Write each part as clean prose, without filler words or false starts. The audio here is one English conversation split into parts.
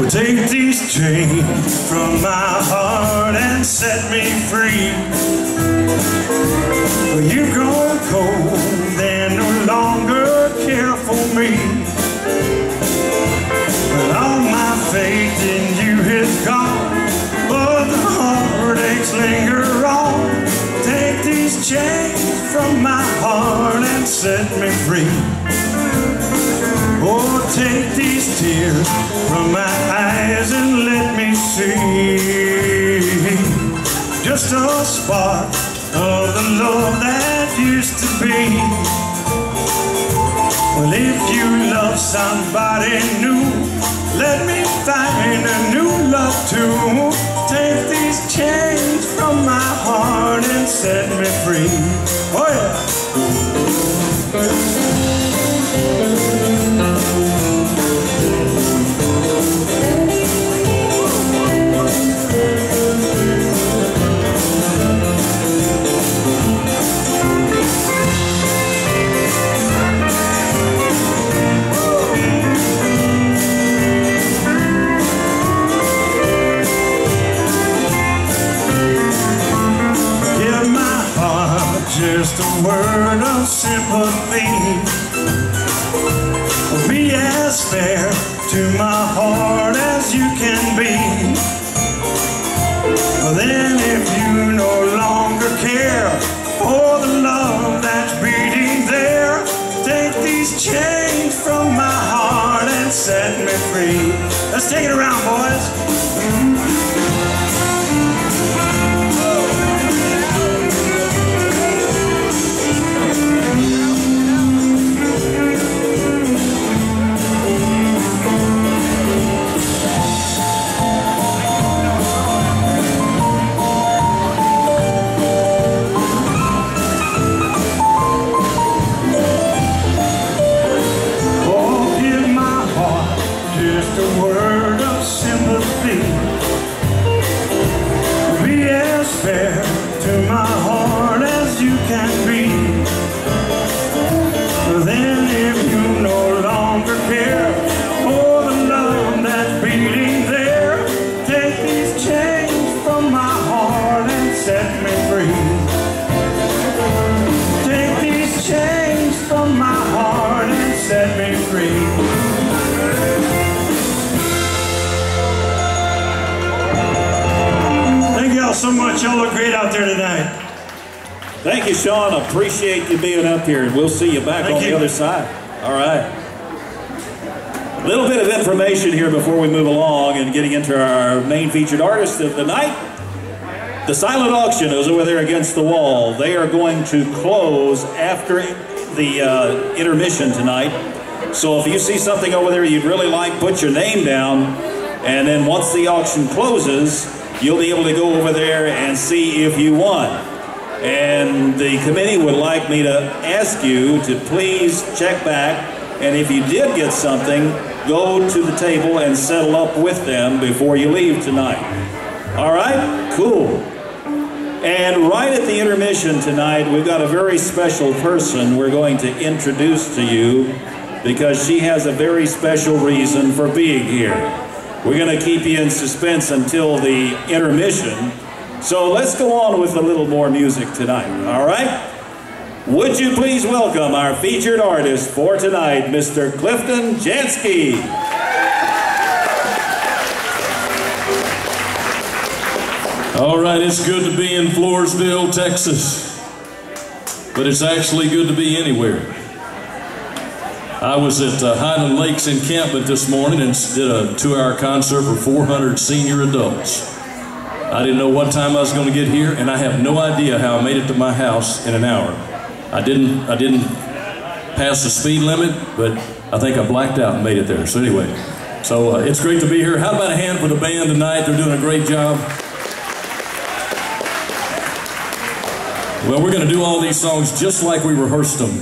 Well, take these chains from my heart and set me free. Well, you've grown cold and no longer care for me. Well, all my faith in you is gone, but the heartaches linger on. Take these chains from my heart and set me free. Oh, take these tears from my eyes and let me see just a spark of the love that used to be. Well, if you love somebody new, let me find a new love too. Take these chains from my heart and set me free. Oh yeah. Just a word of sympathy. Be as fair to my heart as you can be. Then if you no longer care for the love that's beating there, take these chains from my heart and set me free. Let's take it around, boys. Just a word of sympathy. Be as fair to my heart as you can be. Then if you no longer care for the love that's beating there, take these chains from my heart and set me free. Take these chains from my heart and set me free. Thank y'all so much. Y'all look great out there tonight. Thank you, Sean. Appreciate you being up here, and we'll see you back on the other side. All right. A little bit of information here before we move along and getting into our main featured artist of the night. The silent auction is over there against the wall. They are going to close after the intermission tonight. So if you see something over there you'd really like, put your name down, and then once the auction closes, you'll be able to go over there and see if you won. And the committee would like me to ask you to please check back, and if you did get something, go to the table and settle up with them before you leave tonight. All right? Cool. And right at the intermission tonight, we've got a very special person we're going to introduce to you because she has a very special reason for being here. We're going to keep you in suspense until the intermission. So let's go on with a little more music tonight, all right? Would you please welcome our featured artist for tonight, Mr. Clifton Jansky. All right, it's good to be in Floresville, Texas, but it's actually good to be anywhere. I was at Highland Lakes Encampment this morning and did a 2-hour concert for 400 senior adults. I didn't know what time I was going to get here, and I have no idea how I made it to my house in an hour. I didn't pass the speed limit, but I think I blacked out and made it there. So anyway, it's great to be here. How about a hand for the band tonight? They're doing a great job. Well, we're going to do all these songs just like we rehearsed them.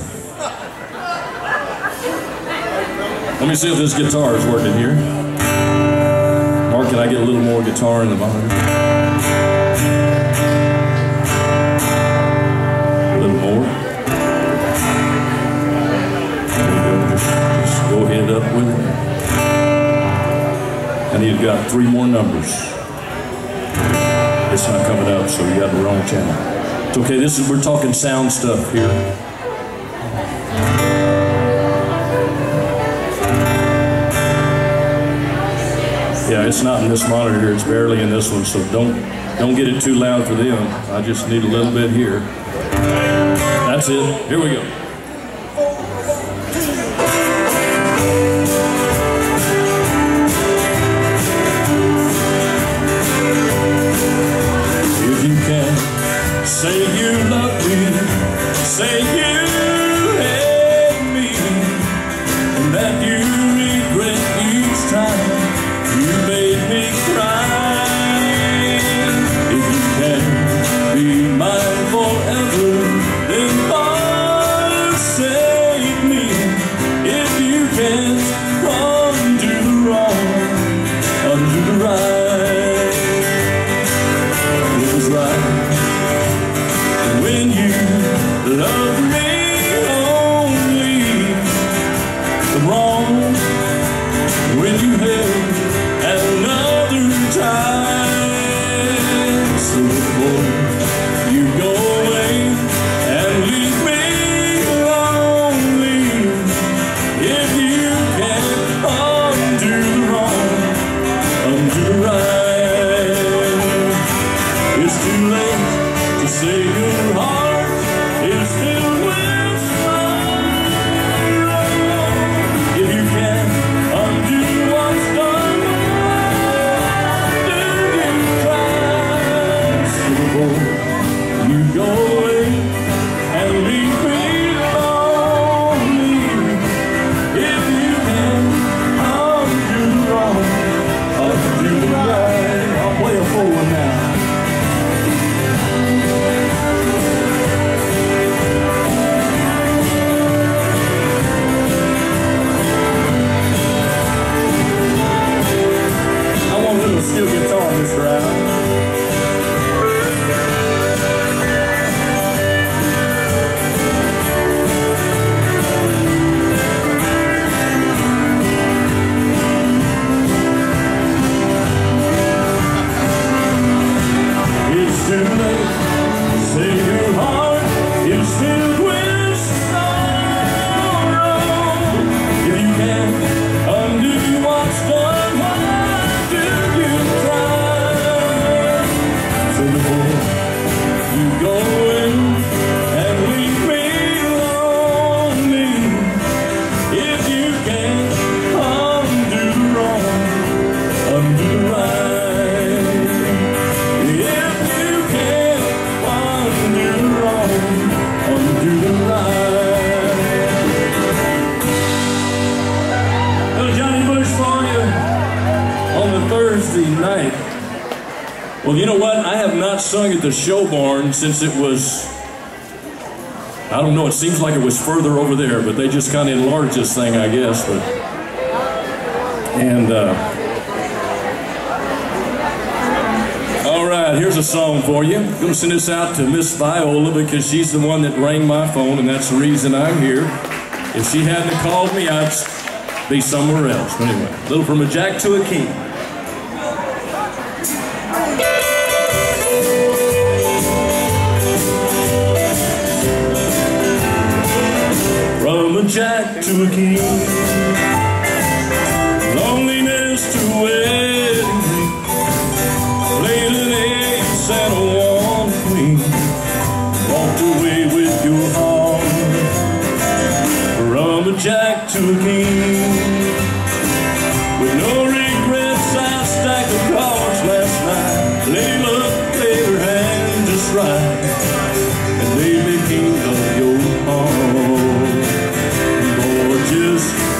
Let me see if this guitar is working here. Or can I get a little more guitar in the monitor? A little more. There we go. Just go ahead up with it. And he's got 3 more numbers. It's not coming up, so you got the wrong channel. It's okay, we're talking sound stuff here. Yeah, it's not in this monitor here, it's barely in this one, so don't get it too loud for them. I just need a little bit here. That's it, here we go. If you can say you love me, say you hate me, and that you regret each time you made me cry. If you can be mine forever, then forsake me. If you can undo the wrong, undo the right. It was right when you loved me only, the wrong when you held another time. So before you go away and leave me lonely, if you can undo the wrong, undo the right. It's too late to say your heart is filled with sorrow. If you can undo what's done, you go away and leave me lonely. If you can undo the wrong, undo the right. I'll play a full one now. I want a little steel guitar, Mr. Adam. Too late, say your heart is filled with sorrow. If you can undo what's done, why do you try? So before you go away and leave me lonely, if you can undo the wrong, undo the right. Thursday night. Well, you know what? I have not sung at the show barn since it was, I don't know, it seems like it was further over there, but they just kind of enlarged this thing, I guess. But all right, here's a song for you. I'm going to send this out to Miss Viola because she's the one that rang my phone, and that's the reason I'm here. If she hadn't called me, I'd be somewhere else. But anyway, a little from a Jack to a King. From a Jack to a king, loneliness to wedding ring, laid an ace and a warm queen, walked away with your heart. From a Jack to a king, with no regrets, I stacked the cards last night. Layla played her hand just right, and they became of your heart. Just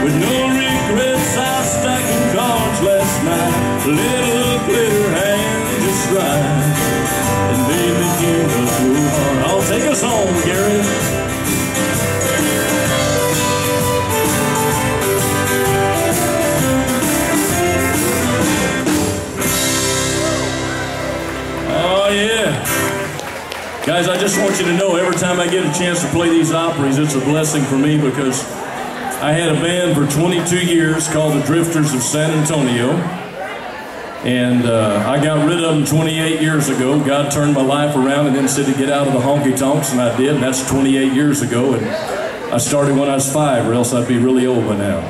With no regrets, I was stacking cards last night. A little glitter hand just right. And baby, give us your heart. I'll take us home, Gary. Oh, yeah. Guys, I just want you to know, every time I get a chance to play these Opries, it's a blessing for me because I had a band for 22 years called the Drifters of San Antonio. And I got rid of them 28 years ago. God turned my life around and then said to get out of the honky-tonks, and I did, and that's 28 years ago. And I started when I was 5, or else I'd be really old by now.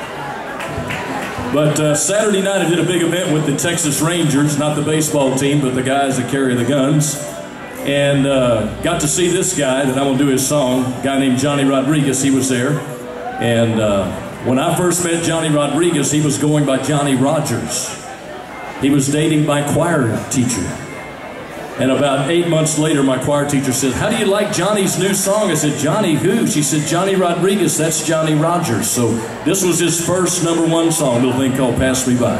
But Saturday night I did a big event with the Texas Rangers, not the baseball team, but the guys that carry the guns. And got to see this guy that I'm going to do his song, a guy named Johnny Rodriguez. He was there. And when I first met Johnny Rodriguez, he was going by Johnny Rogers. He was dating my choir teacher. And about 8 months later, my choir teacher said, "How do you like Johnny's new song?" I said, "Johnny who?" She said, "Johnny Rodriguez, that's Johnny Rogers." So this was his first #1 song, a little thing called Pass Me By.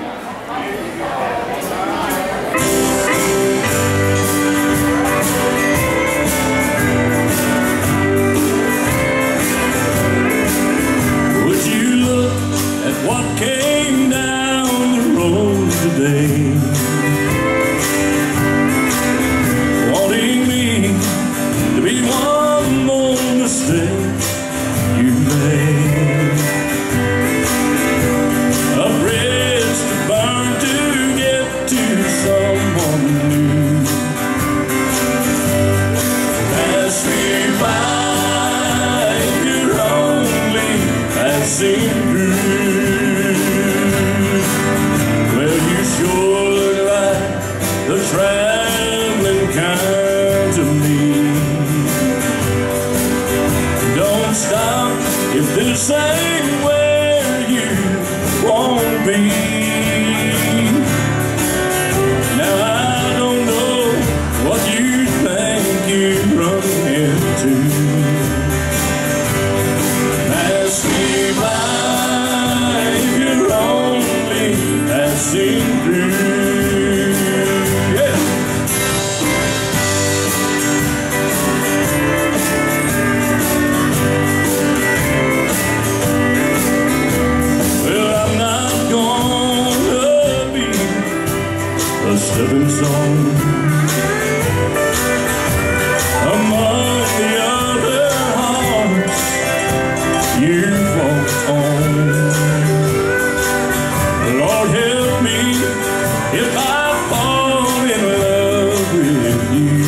Would you look at what came down the road today? Wanting me to be one more mistake you made. A bridge to burn to get to someone new. Pass me by if you're only passing through. Well, you sure look like the traveling kind to me. Don't stop if this ain't where you won't be. Now I don't know what you think you've run into. Pass me by if you're only passing through. Yeah. Well, I'm not gonna be a stepping stone among the other hearts you've walked on. Lord, help me if I fall in love with you.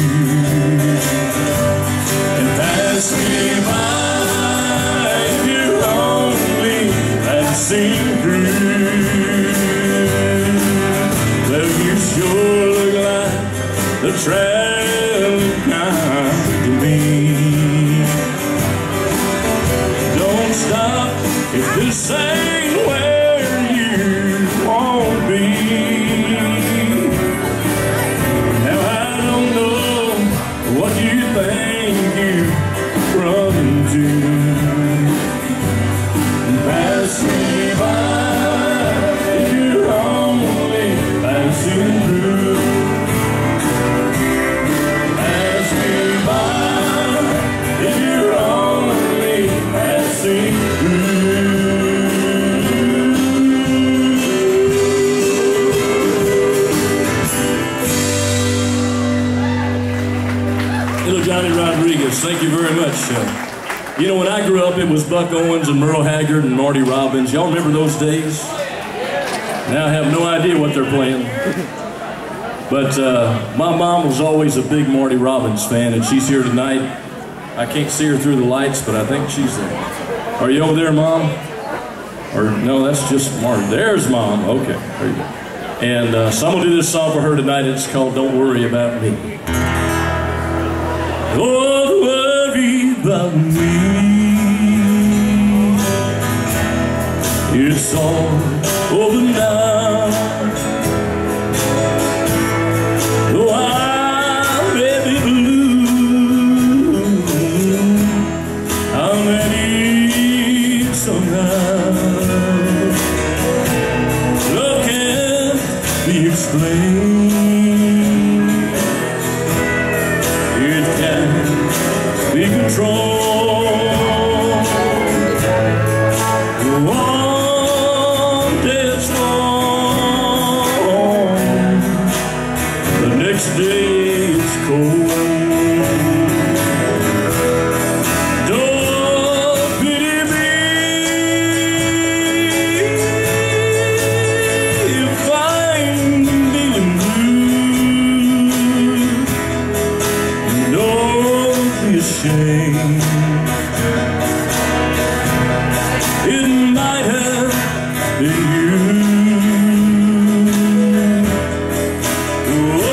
And pass me by if you're only passing through. Well, you sure look like the traveling kind to me. Don't stop if this ain't where you won't be. Now I don't know what you think you've run into. Pass me by if you're only passing through. Pass me by if you're only passing through. Little Johnny Rodriguez, thank you very much. You know, when I grew up, it was Buck Owens and Merle Haggard and Marty Robbins. Y'all remember those days? Now I have no idea what they're playing. But my mom was always a big Marty Robbins fan, and she's here tonight. I can't see her through the lights, but I think she's there. Are you over there, Mom? Or no, that's just Marty. There's Mom. Okay, there you go. And so I'm going to do this song for her tonight. It's called Don't Worry About Me. Don't worry about me. It's all over now. Though I may be blue, I'm ready somehow. Love can't be explained. It can't be controlled. One day it's warm, the next day it's cold. It might have been you. Oh,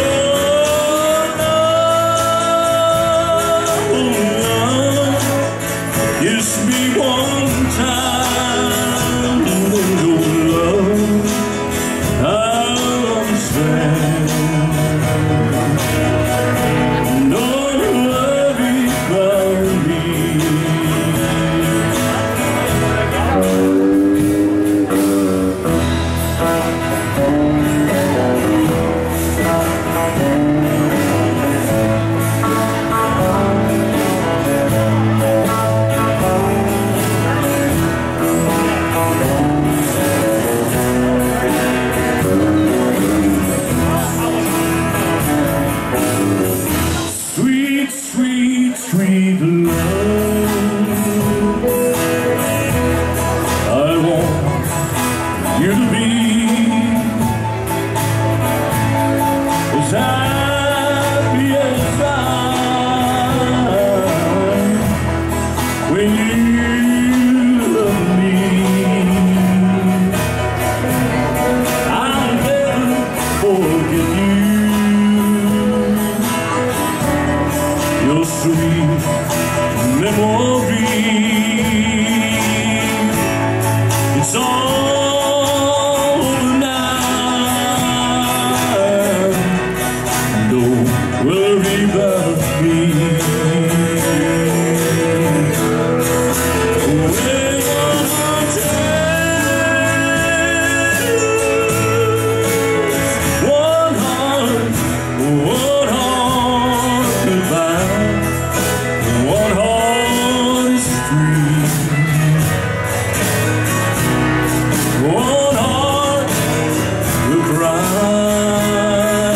love, kiss me one time. Oh, love, I'll understand. Don't worry about me. Sweet, sweet, sweet love, I want you to be as happy as I when you love me. I'll never forget you, your sweet memory. It's all over now. Don't worry about me. One heart goodbye. One heart is free. One heart will cry.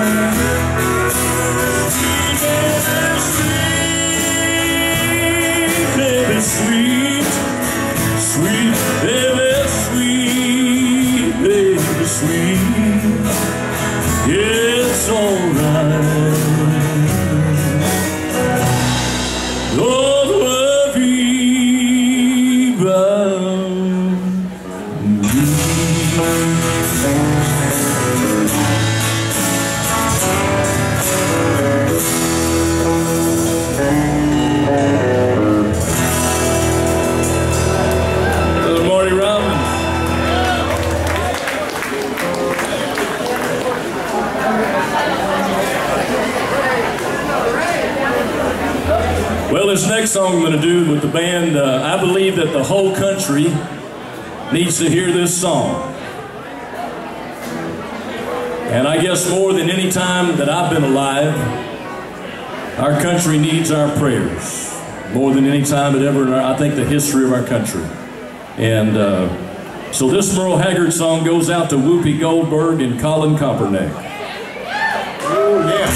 Baby, sweet, sweet, baby, sweet, baby, sweet. It's alright. Don't worry about me. Little Marty Robbins. Well, this next song I'm going to do with the band, I believe that the whole country needs to hear this song. And I guess more than any time that I've been alive, our country needs our prayers. More than any time it ever in I think the history of our country. And so this Merle Haggard song goes out to Whoopi Goldberg and Colin Kaepernick. Oh, yeah.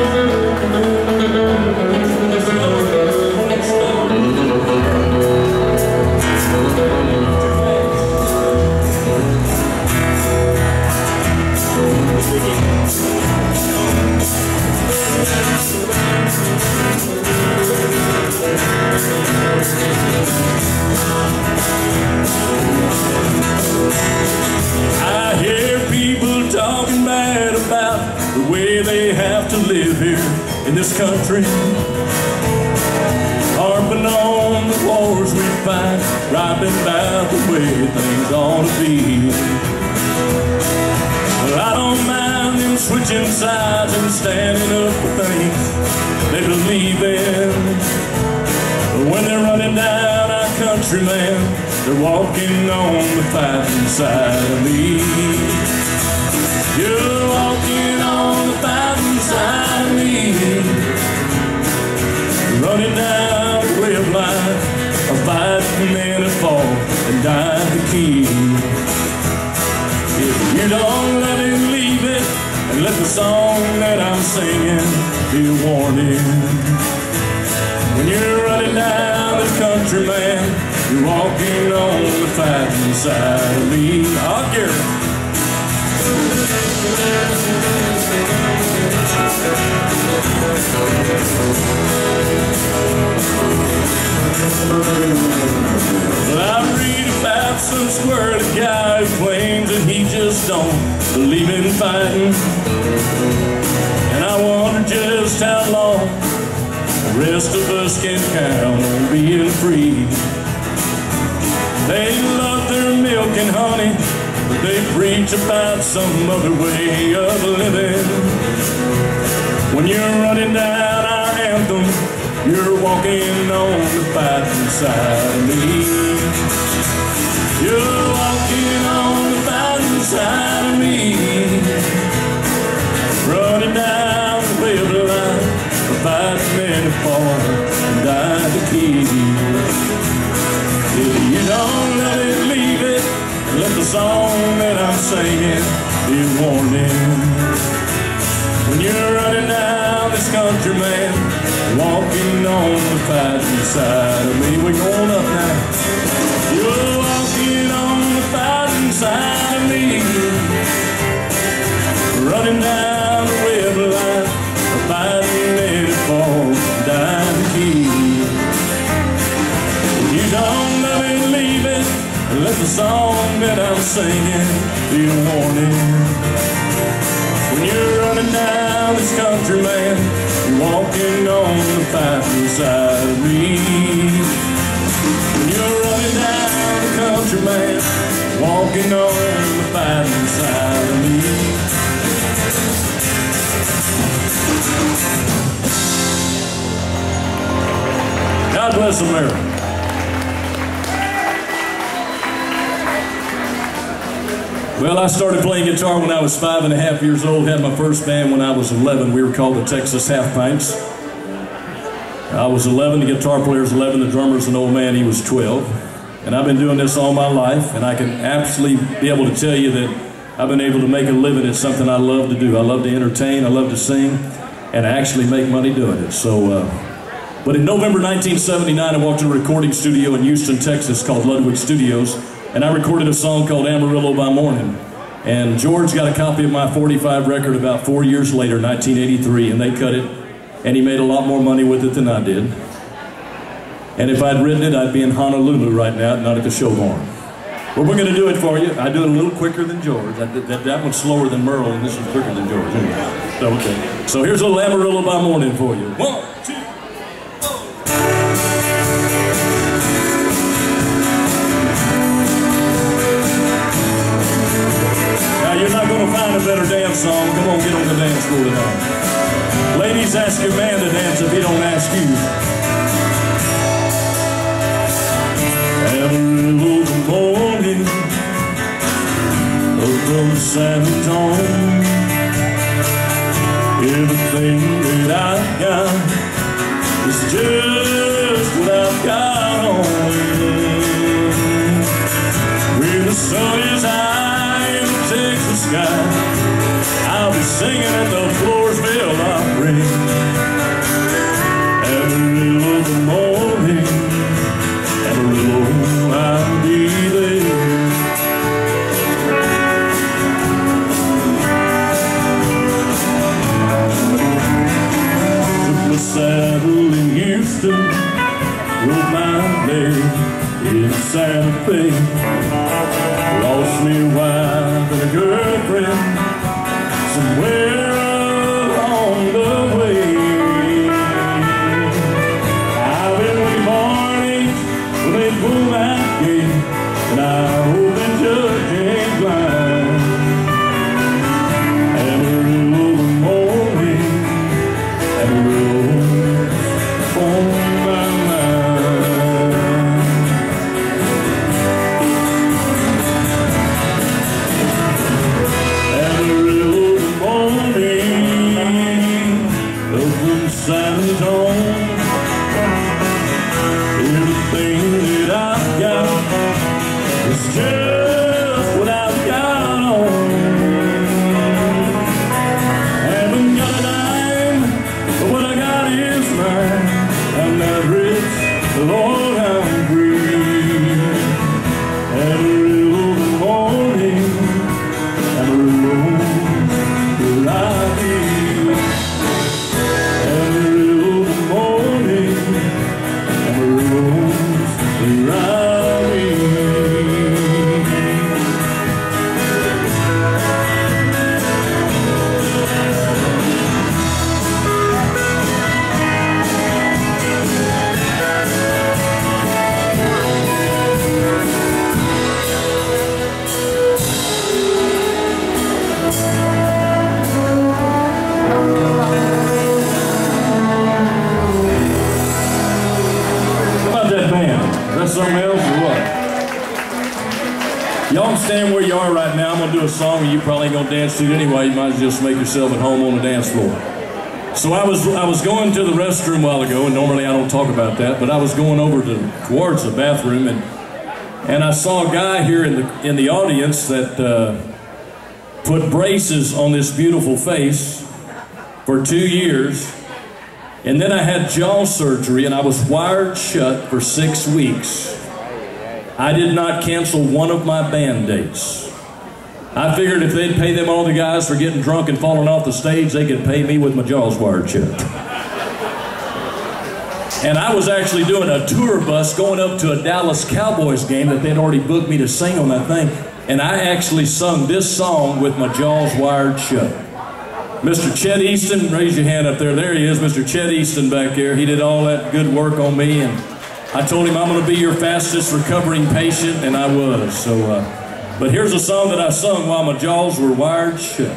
I hear people talking bad about the way they have to live here in this country, harping on the wars we fight, griping about the way things ought to be. Well, I don't mind them switching sides and standing up for things they believe in. But when they're running down our country, man, They're walking on the fighting side of me. You're walking on the fighting side of me. Running down the way of life, a fighting man to fall and die the key. If you don't let him leave it, and let the song that I'm singing be a warning. When you're running down the country, man, you're walking on the fighting side of me. Oh, Gary. Well, I read about some squirrely guy who claims that he just don't believe in fighting. And I wonder just how long the rest of us can count on being free. They love their milk and honey, but they preach about some other way of living. When you're running down our anthem, you're walking on the fighting side of me. You're walking on the fighting side of me. Running down the way of life, a fighting man to fall and die the key. If you don't let it, leave it, and let the song that I'm singing be a warning. When you're running down this country, man, walking on the fighting side of me. We're going up now. You're walking on the fighting side of me. Running down the way of life, a fighting man to fall, die the key. If you don't love it, leave it, and let the song that I'm singing be a warning. When you're running down this country, man, you're walking on the fighting side of me. When you're running down the country, man, walking on the fighting side of me. God bless America. Well, I started playing guitar when I was 5.5 years old. Had my first band when I was 11. We were called the Texas Half Pints. I was 11, the guitar player's 11, the drummer's an old man, he was 12. And I've been doing this all my life, and I can absolutely be able to tell you that I've been able to make a living. It's something I love to do. I love to entertain, I love to sing, and I actually make money doing it. But in November 1979, I walked to a recording studio in Houston, Texas called Ludwig Studios. And I recorded a song called Amarillo by Morning. And George got a copy of my 45 record about 4 years later, 1983, and they cut it. And he made a lot more money with it than I did. And if I'd written it, I'd be in Honolulu right now, not at the Showbarn. But we're going to do it for you. I do it a little quicker than George. That one's slower than Merle, and this one's quicker than George. Okay. So here's a little Amarillo by Morning for you. 1, 2. You're not going to find a better dance song. Come on, get on the dance floor tonight. Ladies, ask your man to dance if he don't ask you. Amarillo the morning, up from San Antonio. Everything that I've got is just what I've got on. When the sun is high in the Texas sky, I'll be singing at the Floresville Opry. Amarillo the morning, Amarillo I'll be there. Took my saddle in Houston, rode my leg in Santa Fe. Lost me a wife and a girlfriend somewhere just what I've got on. Haven't got a dime, but what I got is mine. I'm not rich, Lord, I'm free. Every little morning, every rose will I be. Every little morning, every rose will I be. Something else or what? Y'all can stand where you are right now. I'm going to do a song and you probably ain't going to dance to it anyway. You might as well just make yourself at home on the dance floor. So I was going to the restroom a while ago, and normally I don't talk about that, but I was going over towards the bathroom, and I saw a guy here in the audience that put braces on this beautiful face for 2 years. And then I had jaw surgery and I was wired shut for 6 weeks. I did not cancel one of my band dates. I figured if they'd pay them all the guys for getting drunk and falling off the stage, they could pay me with my jaws wired shut. And I was actually doing a tour bus going up to a Dallas Cowboys game that they'd already booked me to sing on that thing. And I actually sung this song with my jaws wired shut. Mr. Chet Easton, raise your hand up there. There he is, Mr. Chet Easton back there. He did all that good work on me, and I told him I'm going to be your fastest recovering patient, and I was. So, but here's a song that I sung while my jaws were wired shut.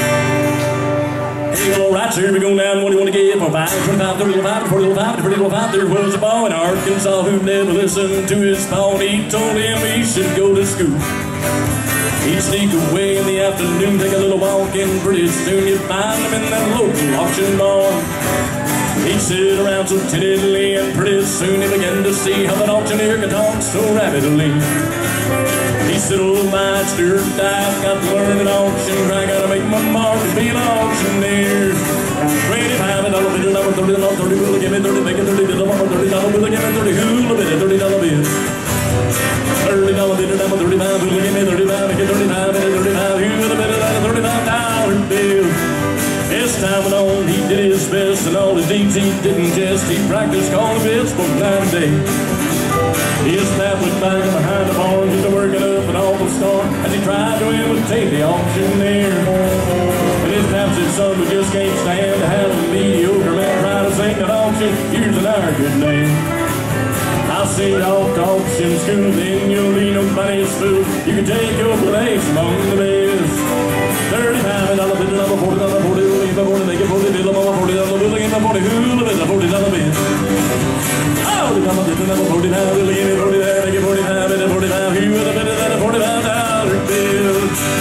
Hey, all right, so here we go now. What do you want to get? For 5, 25, 30, 5, 40, 5, 30, 5. There was a boy in Arkansas who never listened to his pa, and he told him he should go to school. He'd sneak away in the afternoon, take a little walk, and pretty soon you'd find him in that local auction barn. He'd sit around so timidly, and pretty soon he began to see how an auctioneer could talk so rapidly. He said, oh my, stir I've got to learn an auction, I gotta make my mark to be an auctioneer. $25, $30, $30, will give me 30, make it $30, $30, will give me 30, who'll bid $30 bill. $30 bid, $35, will give me 35, make it 35, and 35, who'll bid a $35 bill. As time went on, he did his best, and all his deeds he didn't jest. He practiced calling bits for night and day. His pap was back behind the barn, just working up an awful storm, as he tried to imitate the auctioneer. And his pap said, son, we just can't stand to have a mediocre man try to sing an auction. Here's an our good name. I'll send you off to auction school, then you'll be nobody's fool. You can take your place among the best. $35, $40, $40, make it $40, $40, give me 40, who'll bid a $40 bill. Oh, the $40, will give me 40, make it 45, and 45, who would have bid a $45 bill.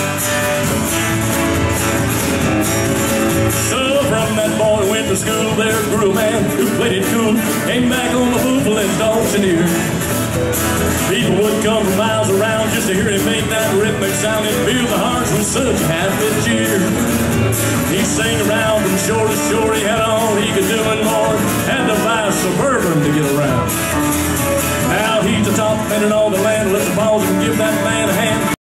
So from that boy who went to school, there grew a man who played it cool, came back on the buffalo and auctioneer. People would come from miles around just to hear him make that rhythmic sound and fill the hearts with such a happy cheer. He sang around from shore to shore, he had all he could do and more, had to buy a Suburban to get around. Now he's the top man in all the land, let's pause and give that man a hand.